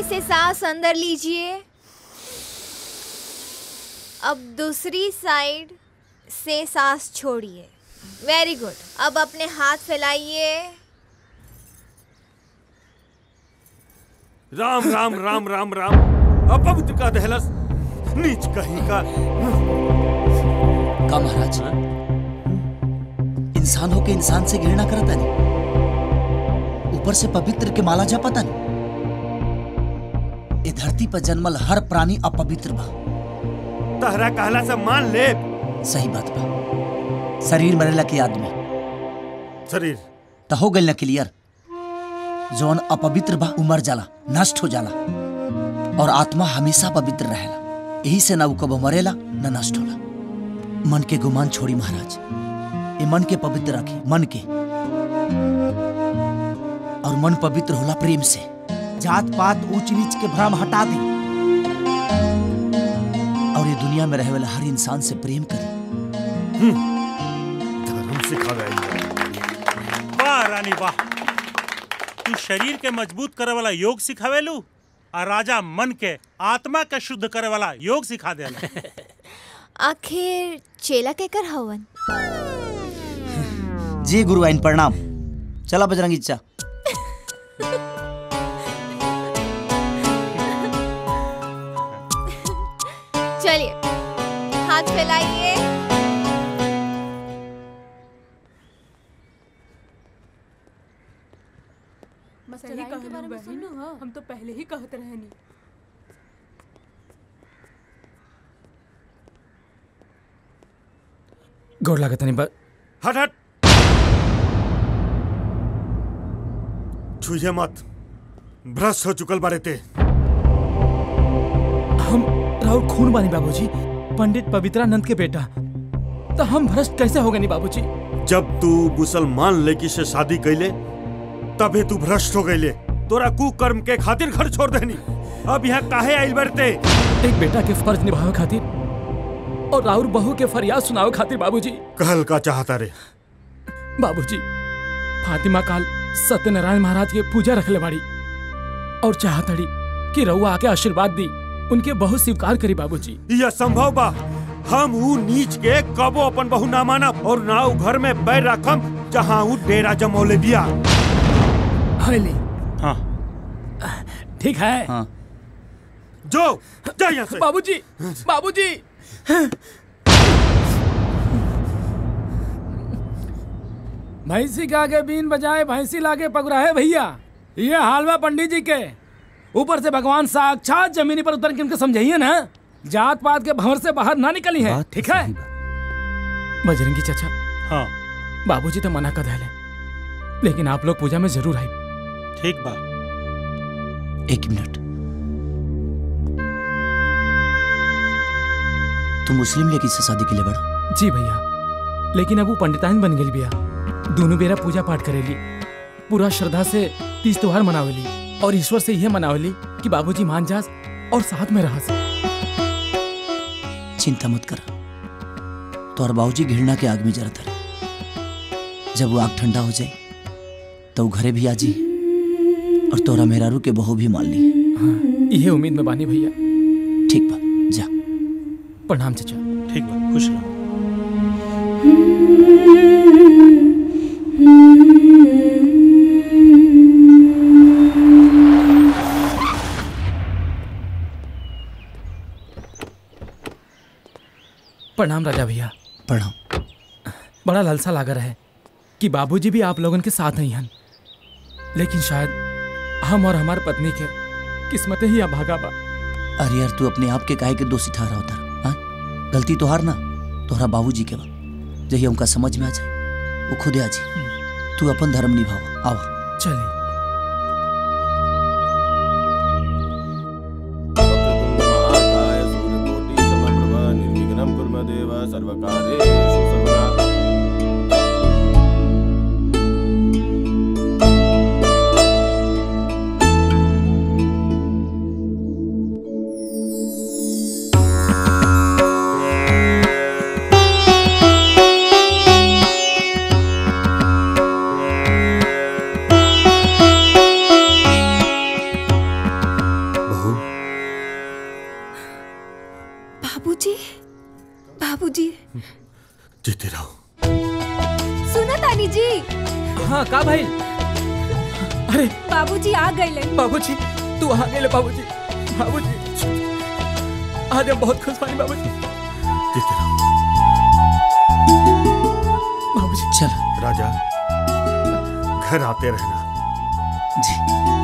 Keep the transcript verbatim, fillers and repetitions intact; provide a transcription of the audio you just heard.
से सांस अंदर लीजिए। अब दूसरी साइड से सांस छोड़िए। Very good. अब अपने हाथ फैलाइए। राम राम राम राम राम। अपवित्र का दहलस, नीच कहीं का। का महाराज, इंसान होके इंसान से घृणा करता नहीं, ऊपर से पवित्र के माला जपता नहीं। ये धरती पर जन्मल हर प्राणी अपवित्र बा। तहरा कहला से मान ले। सही बात बा। शरीर मरेला के आदमी शरीर तो हो गई ना क्लियर। जौन अपवित्र बा उमर जाला, नष्ट हो जाला, और आत्मा हमेशा पवित्र रहेला। यही से ना वो कबो मरेला न नष्ट होला। मन के गुमान छोड़ी महाराज, ये मन के पवित्र रखे, मन के। और मन पवित्र होला प्रेम से। जात पात ऊंच नीच के भ्रम हटा दी और ये दुनिया में रहे वाला हर इंसान से प्रेम करी। धर्म सिखावे। वाह रानी वाह, तू शरीर के मजबूत करे वाला योग सिखावेलू और राजा मन के आत्मा के शुद्ध करे वाला योग सिखा देला। आखिर चेला केकर हवन? जी गुरु आइन प्रणाम। चला बजरंगी चा। चलिए हाथ फैलाइए। सही कहलू बहन, हम तो पहले ही कहते रहनी। गौर लागत नहीं। हट हट, छुइए मत। भ्रष्ट हो चुकल बारे ते। हम राहुल खून बानी बाबूजी, पंडित पवित्रानंद के बेटा। तो हम भ्रष्ट कैसे हो गए नहीं बाबूजी? जब तू मुसलमान लड़की से शादी कैले तभी तू भ्रष्ट हो गईले। तोरा कुकर्म के खातिर घर छोड़ देनी। अब यहाँ काहे आइल बरते? एक बेटा के फर्ज निभावे खातिर और राहुल बहू के फरियाद सुनावे खातिर बाबूजी। कहल का चाहता रे? बाबूजी, फातिमा काल सत्यनारायण महाराज के पूजा रखले बाड़ी और चाहतड़ी कि रउआ आके आशीर्वाद दी, उनके बहु स्वीकार करी बाबूजी। यह संभव बा? हम ऊ नीच के कबो अपन बहु ना मानब और ना ऊ घर में बैर रखम जहाँ ऊ डेरा जमौले बिया। हवेली। हाँ ठीक है। हाँ। जो जा यहाँ से। बाबूजी, बाबूजी। भैंसी के आगे बीन बजाए भैंसी लागे पगुराहे भैया। ये हालवा पंडित जी के ऊपर से भगवान साक्षात जमीनी पर उतर के उनको समझाइए ना, जात पात के भंवर से बाहर ना निकली है। ठीक है बजरंगी चाचा। हाँ बाबूजी तो मना कर रहे, लेकिन आप लोग पूजा में जरूर आए। ठीक बा। एक मिनट, तुम मुस्लिम लड़की से शादी के लिए बड़ा? जी भैया, लेकिन अब वो पंडिताइन बन गई भैया। दोनों बेरा पूजा पाठ करेली, पूरा श्रद्धा से तीज त्योहार मनावेली और ईश्वर से यह मनावेली कि बाबूजी मान जास और साथ में रह। चिंता मत कर, तोहर बाबूजी घृणा के आग में जरत रहे। जब वो आग ठंडा हो जाए तो घरे भी आ जी और तोरा मेहरारू के बहू भी मान ली। हाँ, यह उम्मीद में बानी भैया। ठीक बा, जा। प्रणाम चाचा। ठीक बा, खुश रहो। प्रणाम राजा भैया। प्रणाम। बड़ा लालसा लागा रहे कि बाबूजी भी आप लोगों के साथ नहीं हैं, लेकिन शायद हम और हमारी पत्नी के किस्मत ही अभागा बा। अरे यार, तू अपने आप के काहे के दोषी ठहरा होता? हाँ, गलती तो हार ना तोहरा बाबूजी के बा। जही उनका समझ में आ जाए वो खुदे आ जी। तू अपन धर्म निभावा। आओ चलिए। जीते रहो। सुना तानी जी। हाँ का भाई? अरे बाबूजी आ गए। बाबूजी तू आ गए बाबूजी। बाबूजी आज हम बहुत खुश बानी बाबूजी। जीते रहो। बाबूजी चल राजा घर आते रहना। जी।